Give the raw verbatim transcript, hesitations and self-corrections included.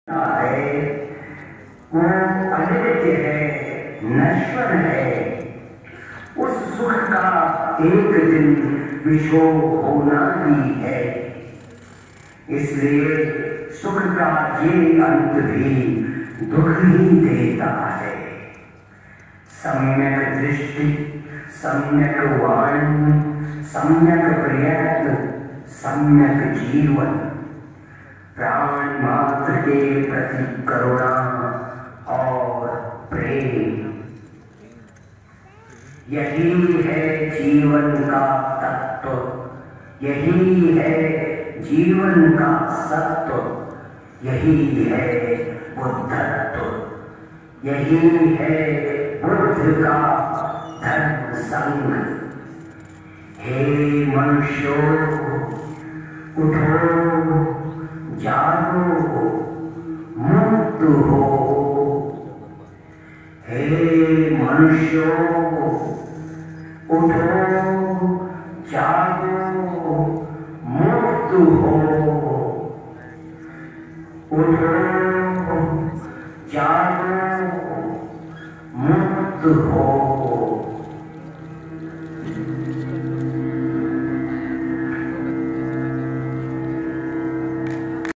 है वो अनित्य है, नश्वर है। उस सुख का एक दिन विशोक होना ही है। इसलिए सुख का ये अंत भी दुख ही देता है। सम्यक दृष्टि, सम्यक वाणी, सम्यक प्रयत्न, सम्यक जीवन, प्राण मात्र के प्रति करुणा और प्रेम, यही है जीवन का तत्व, यही है जीवन का सत्व, यही है बुद्धत्व, यही है बुद्ध का धर्म संग। हे मनुष्यों, उठो, जागो, मुक्त हो। हे मनुष्यों, उठो, जागो, मुक्त हो। उठो, जागो, मुक्त हो।